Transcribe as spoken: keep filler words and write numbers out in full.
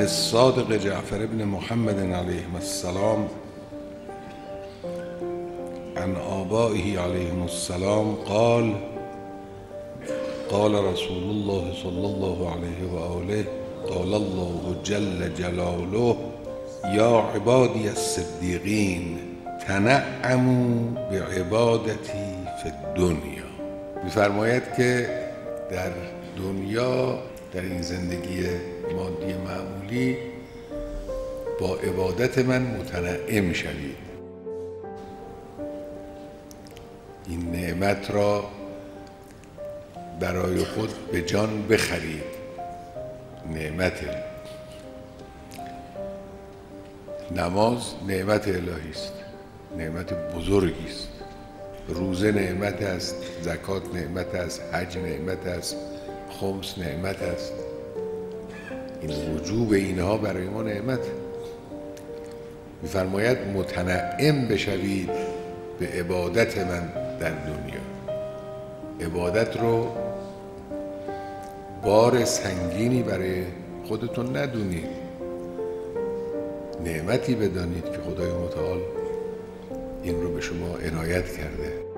الصادق جعفر بن محمد عليه السلام عن آبائه عليهم السلام قال قال رسول الله صلى الله عليه وآله قال الله جل جلاله یا عبادی الصدیقین تنعموا بعبادتی فی الدنیا. می‌فرماید که در دنیا، در این زندگی مادی معمولی، با عبادت من متنعم شوید. این نعمت را برای خود به جان بخرید. نعمت نماز نعمت الهی است، نعمت بزرگی است. روزه نعمت است، زکات نعمت است، حج نعمت است، خمس نعمت است. این وجوب اینها برای ما نعمت. می‌فرماید متنعم بشوید به عبادت من در دنیا. عبادت رو بار سنگینی برای خودتون ندونید، نعمتی بدانید که خدای متعال این رو به شما عنایت کرده.